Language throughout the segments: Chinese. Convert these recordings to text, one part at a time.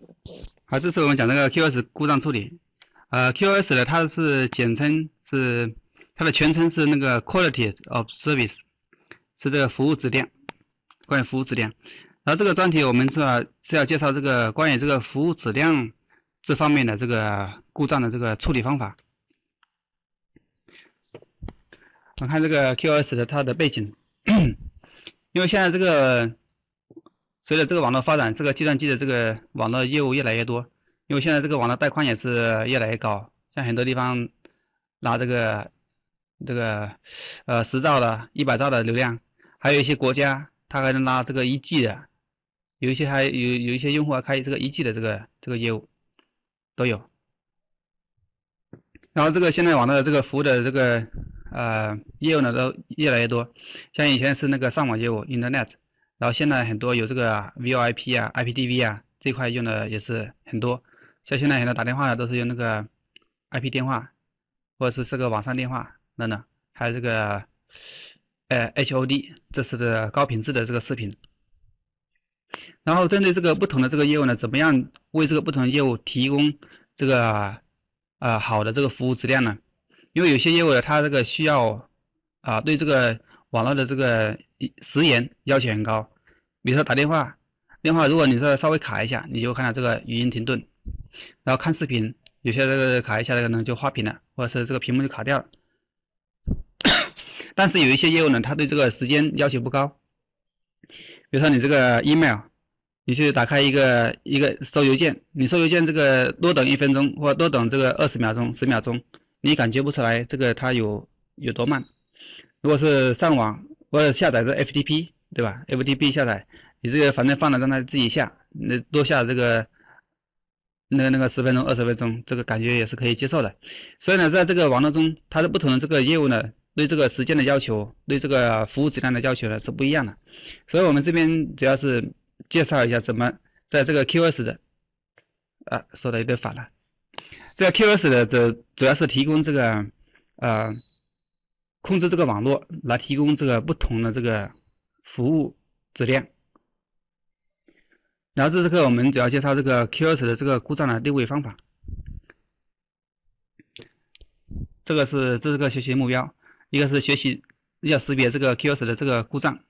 好，这次我们讲这个 QoS 故障处理。QoS 呢，它是简称是它的全称是那个 Quality of Service， 是这个服务质量，关于服务质量。然后这个专题我们是要介绍这个关于这个服务质量这方面的这个故障的这个处理方法。我看这个 QoS 的它的背景，因为现在这个随着这个网络发展，这个计算机的这个网络业务越来越多，因为现在这个网络带宽也是越来越高，像很多地方拿这个10兆的、100兆的流量，还有一些国家它还能拉这个1G 的，有一些用户还开这个1G 的这个业务都有。然后这个现在网络的这个服务的这个业务呢都越来越多，像以前是那个上网业务 Internet， 然后现在很多有这个 VoIP 啊、IPTV 啊这块用的也是很多，像现在很多打电话的都是用那个 IP 电话，或者是这个网上电话等等，还有这个HOD， 这是的高品质的这个视频。然后针对这个不同的这个业务呢，怎么样为这个不同的业务提供这个好的这个服务质量呢？因为有些业务呢，它这个需要对这个网络的这个时延要求很高，比如说打电话如果你说稍微卡一下，你就看到这个语音停顿，然后看视频，有些这个卡一下可能就花屏了，或者是这个屏幕就卡掉了。但是有一些业务呢，它对这个时间要求不高，比如说你这个 email， 你去打开一个收邮件，你收邮件这个多等1分钟或多等这个20秒钟、10秒钟，你感觉不出来这个它有多慢。如果是上网或者下载这 FTP， 对吧 ？FTP 下载，你这个反正放了让它自己下，那多下这个那个10分钟、20分钟，这个感觉也是可以接受的。所以呢，在这个网络中，它的不同的这个业务呢，对这个时间的要求，对这个服务质量的要求呢是不一样的。所以我们这边主要是介绍一下怎么在这个 QoS 的说的有点反了。这个 QoS 的主要是提供这个控制这个网络来提供这个不同的这个服务质量。然后这课我们主要介绍这个 QoS 的这个故障的定位方法。这是个学习目标，一个是学习要识别这个 QoS 的这个故障。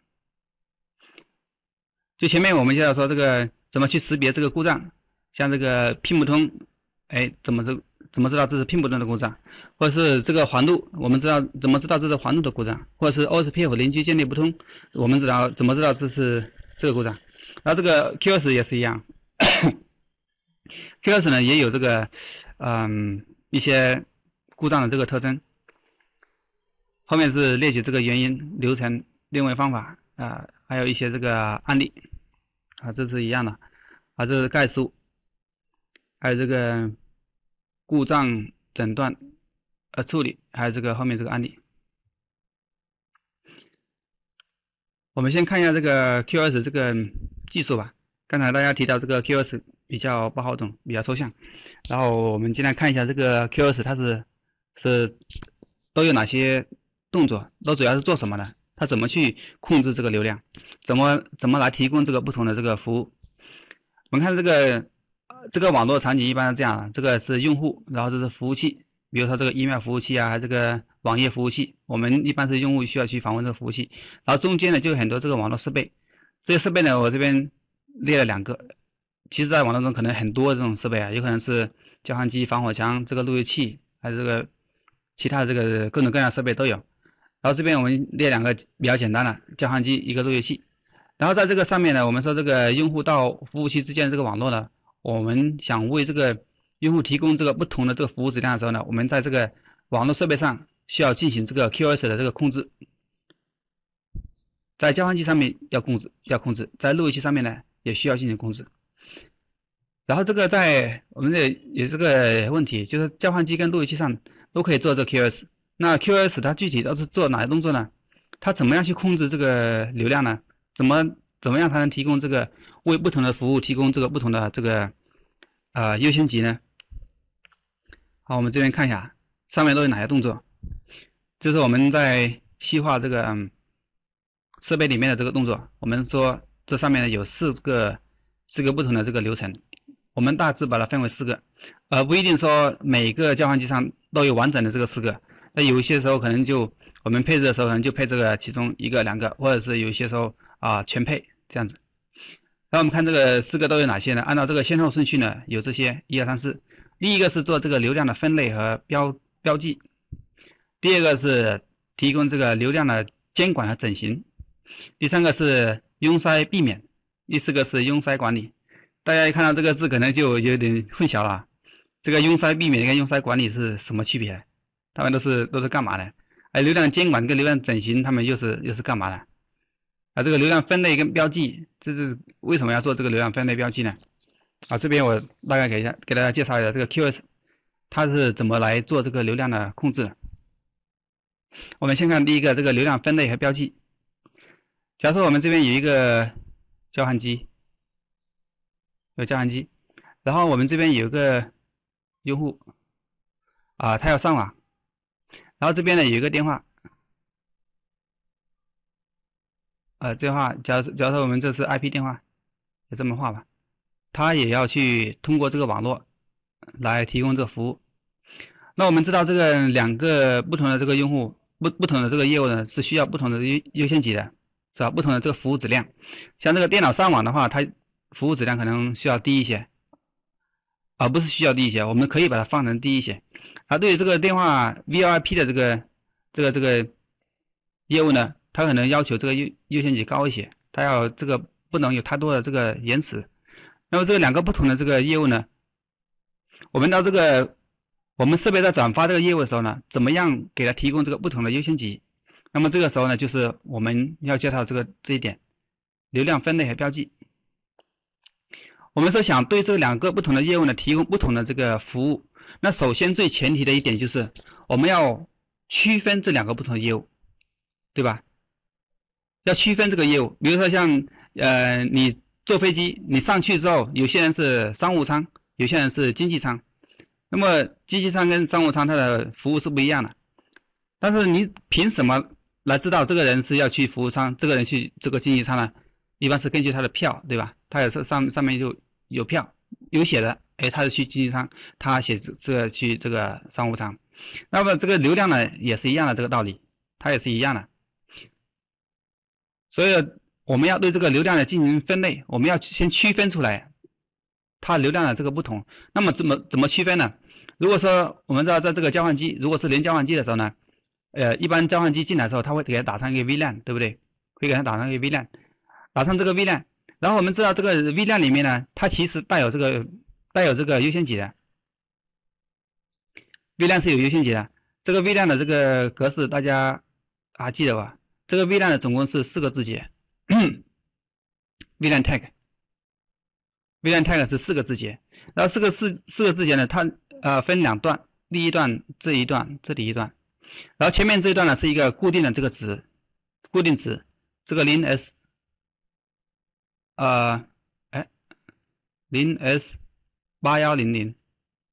就前面我们介绍说这个怎么去识别这个故障，像这个拼不通，怎么知道这是拼不通的故障，或者是这个环路，我们怎么知道这是环路的故障，或者是 OSPF 邻居建立不通，我们怎么知道这是这个故障。然后这个 QoS 也是一样，QoS 呢也有这个一些故障的这个特征，后面是列举这个原因、流程、定位方法还有一些这个案例这是一样的这是概述，还有这个故障诊断处理，还有这个后面这个案例。我们先看一下这个 QoS 这个技术吧。刚才大家提到这个 QoS 比较不好懂，比较抽象，然后我们今天看一下这个 QoS 它是都有哪些动作，都主要是做什么的，它怎么去控制这个流量，怎么来提供这个不同的这个服务。我们看这个网络场景一般是这样，这个是用户，然后这是服务器，比如说这个 email 服务器还有这个网页服务器，我们一般是用户需要去访问这个服务器，然后中间呢就有很多这个网络设备，这些设备呢我这边列了2个，其实在网络中可能很多这种设备有可能是交换机、防火墙、这个路由器，还有这个其他的这个各种各样的设备都有。然后这边我们列2个比较简单的，交换机一个路由器。然后在这个上面呢，我们说这个用户到服务器之间的这个网络呢，我们想为这个用户提供这个不同的这个服务质量的时候呢，我们在这个网络设备上需要进行这个 QoS 的这个控制，在交换机上面要控制，在路由器上面呢也需要进行控制。然后这个在我们这有这个问题，就是交换机跟路由器上都可以做这个 QoS， 那 QoS 它具体都是做哪些动作呢？它怎么样去控制这个流量呢？怎么样才能提供这个为不同的服务提供这个不同的这个优先级呢？好，我们这边看一下上面都有哪些动作，就是我们在细化这个设备里面的这个动作。我们说这上面呢有4个不同的这个流程， 我们大致把它分为4个，不一定说每个交换机上都有完整的这个4个。那有一些时候可能就我们配置的时候可能就配这个其中1个、2个，或者是有一些时候全配这样子。然后我们看这个4个都有哪些呢？按照这个先后顺序呢，有这些1、2、3、4。第一个是做这个流量的分类和标记，第二个是提供这个流量的监管和整形，第3个是拥塞避免，第4个是拥塞管理。大家一看到这个字可能就有点混淆了，这个拥塞避免跟拥塞管理是什么区别？他们都是干嘛的？流量监管跟流量整形他们又是干嘛的？这个流量分类跟标记，这是为什么要做这个流量分类标记呢？这边我大概给大家介绍一下这个 QoS 它是怎么来做这个流量的控制的。我们先看第一个这个流量分类和标记。假如说我们这边有一个交换机，然后我们这边有一个用户他要上网，然后这边呢有一个电话，电话假如说我们这是 IP 电话，就这么画吧，他也要去通过这个网络来提供这个服务。那我们知道这个2个不同的这个用户不同的这个业务呢是需要不同的优先级的，是吧？不同的这个服务质量。像这个电脑上网的话，它服务质量可能需要低一些，不是需要低一些，我们可以把它放成低一些。对于这个电话 VoIP 的这个业务呢，它可能要求这个优先级高一些，它要这个不能有太多的这个延迟。那么这2个不同的这个业务呢，我们到这个我们设备在转发这个业务的时候呢，怎么样给它提供这个不同的优先级？那么这个时候呢，就是我们要介绍这一点，流量分类和标记。我们说想对这2个不同的业务呢提供不同的这个服务，那首先最前提的一点就是我们要区分这2个不同的业务，对吧？要区分这个业务。比如说像你坐飞机，你上去之后，有些人是商务舱，有些人是经济舱。那么经济舱跟商务舱它的服务是不一样的，但是你凭什么来知道这个人是要去服务舱，这个人去这个经济舱呢？一般是根据他的票，对吧？他也是上面就有票有写的，他是去经济舱，他写这个去这个商务舱。那么这个流量呢也是一样的，这个道理，它也是一样的。所以我们要对这个流量的进行分类，我们要先区分出来它流量的这个不同。那么怎么区分呢？如果说我们知道在这个交换机，如果是连交换机的时候呢，一般交换机进来的时候，它会给它打上一个 VLAN， 对不对？会给它打上一个 VLAN， 打上这个 VLAN， 然后我们知道这个 VLAN 里面呢，它其实带有这个优先级的 ，VLAN 是有优先级的。这个 VLAN 的这个格式大家还记得吧？这个 VLAN 的总共是4个字节，VLAN tag。VLAN tag 是4个字节，然后4个字节呢，它分2段，第一段这一段，这里一段，然后前面这一段呢是一个固定的这个值，固定值，这个 0s 0s8100，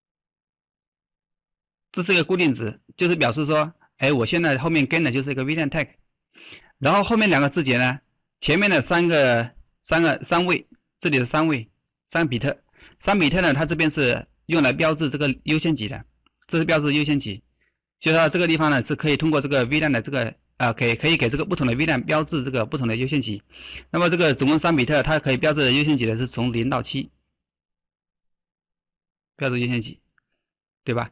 这是一个固定值，就是表示说，我现在后面跟的就是一个 VLAN tag， 然后后面2个字节呢，前面的3位，这里的3位。3比特呢，它这边是用来标志这个优先级的，这是标志优先级。就说这个地方呢是可以通过这个 VLAN 的这个可以给这个不同的 VLAN 标志这个不同的优先级。那么这个总共3比特，它可以标志的优先级呢是从0到7，标志优先级，对吧？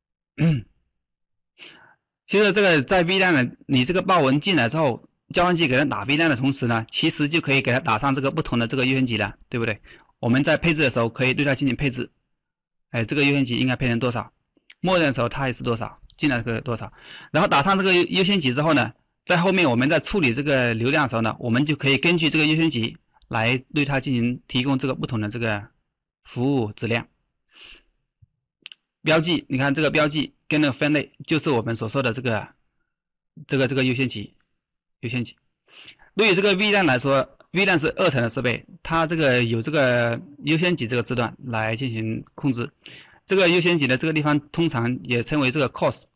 其实这个在 VLAN 呢，你这个报文进来之后，交换机给它打 VLAN 的同时呢，其实就可以给它打上这个不同的这个优先级了，对不对？我们在配置的时候可以对它进行配置，这个优先级应该配成多少，默认的时候它也是多少，进来是多少，然后打上这个优先级之后呢，在后面我们在处理这个流量的时候呢，我们就可以根据这个优先级来对它进行提供这个不同的这个服务质量。标记，你看这个标记跟那个分类就是我们所说的这个优先级。对于这个 VLAN 来说，VLAN 是2层的设备，它这个有这个优先级这个字段来进行控制。这个优先级的这个地方通常也称为这个 COS，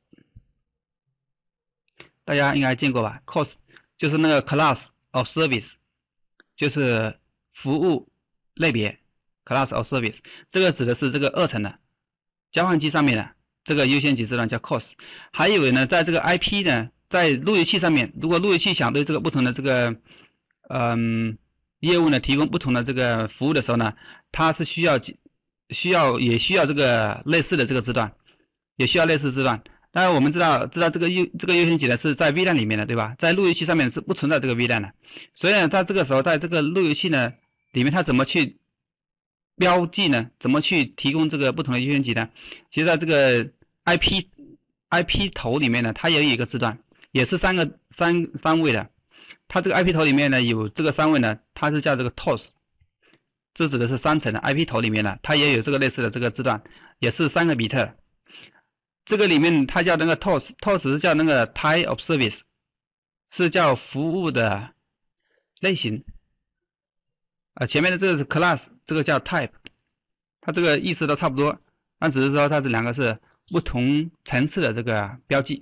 大家应该见过吧 ？COS 就是那个 Class of Service， 就是服务类别 class of service， 这个指的是这个2层的交换机上面的这个优先级字段叫 course。还有呢，在这个 IP 呢，在路由器上面，如果路由器想对这个不同的这个业务呢提供不同的这个服务的时候呢，它是需要这个类似的这个字段，也需要类似字段。当然我们知道这个优先级呢是在 VLAN 里面的，对吧？在路由器上面是不存在这个 VLAN 的，所以呢，它这个时候在这个路由器呢里面，它怎么去标记呢？怎么去提供这个不同的优先级呢？其实在这个 IP 头里面呢，它也有一个字段，也是三位的。它这个 IP 头里面呢有这个3位呢，它是叫这个 TOS， 这指的是3层的 IP 头里面呢，它也有这个类似的这个字段，也是3个比特。这个里面它叫那个 TOS 是叫那个 Type of Service， 是叫服务的类型。前面的这个是 Class， 这个叫 Type， 它这个意思都差不多，但只是说它这两个是不同层次的这个标记。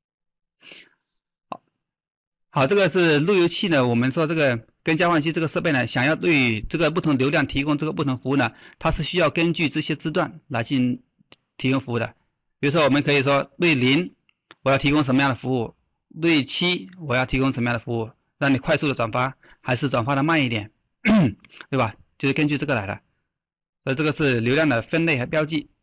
好，这个是路由器呢，我们说这个跟交换机这个设备呢，想要对这个不同流量提供这个不同服务呢，它是需要根据这些字段来进行提供服务的。比如说我们可以说对0我要提供什么样的服务，对7我要提供什么样的服务，让你快速的转发还是转发的慢一点对吧？就是根据这个来的。所以这个是流量的分类和标记。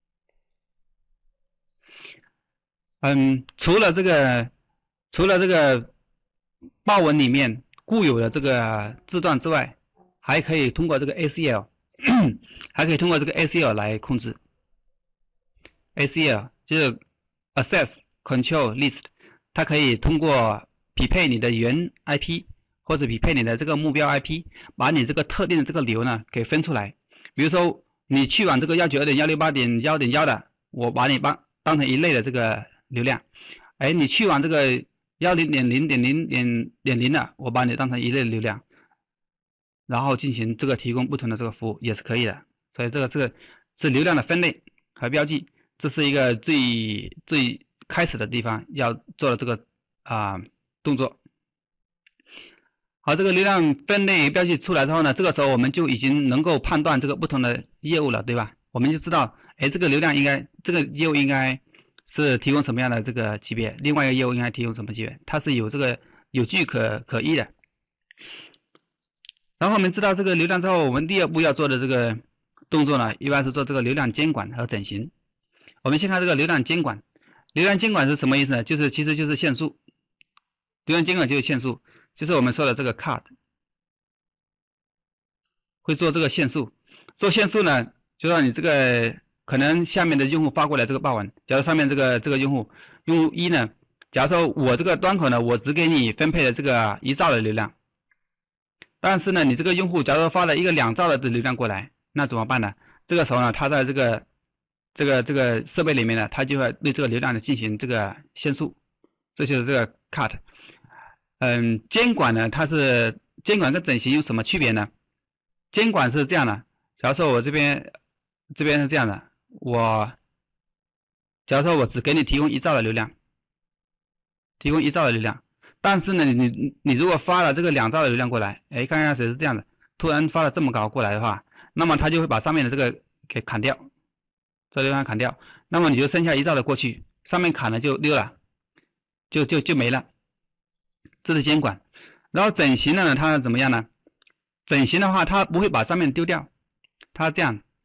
除了这个报文里面固有的这个字段之外，还可以通过这个 ACL 还可以通过这个 ACL 来控制。ACL 就是 Access Control List， 它可以通过匹配你的原 IP 或者匹配你的这个目标 IP， 把你这个特定的这个流呢给分出来。比如说你去往这个 192.168.1.1 的，我把你当成一类的这个流量。你去往这个 10.0.0.0 的，我把你当成一类的流量，然后进行这个提供不同的这个服务也是可以的。所以这个是流量的分类和标记，这是一个最开始的地方要做的这个动作。好，这个流量分类标记出来之后呢，这个时候我们就已经能够判断这个不同的业务了，对吧？我们就知道，这个流量这个业务应该是提供什么样的这个级别，另外一个业务应该提供什么级别，它是有这个有据可依的。然后我们知道这个流量之后，我们第二步要做的这个动作呢，一般是做这个流量监管和整形。我们先看这个流量监管。流量监管是什么意思呢？其实就是限速。流量监管就是限速，就是我们说的这个 cut， 会做这个限速。做限速呢，就让你这个可能下面的用户发过来这个报文，假如上面这个用户1呢，假如说我这个端口呢，我只给你分配了这个1兆的流量，但是呢，你这个用户假如发了一个2兆的流量过来，那怎么办呢？这个时候呢，他在这个设备里面呢，他就会对这个流量呢进行这个限速，这就是这个 cut。监管呢，监管跟整形有什么区别呢？监管是这样的，假如说我这边是这样的，假如说我只给你提供1兆的流量，但是呢，你如果发了这个2兆的流量过来，看看谁是这样的，突然发了这么高过来的话，那么他就会把上面的这个给砍掉，这流量砍掉，那么你就剩下1兆的过去，上面砍了就溜了，就没了。这是监管。然后整形了呢，它怎么样呢？整形的话，它不会把上面丢掉，它这样，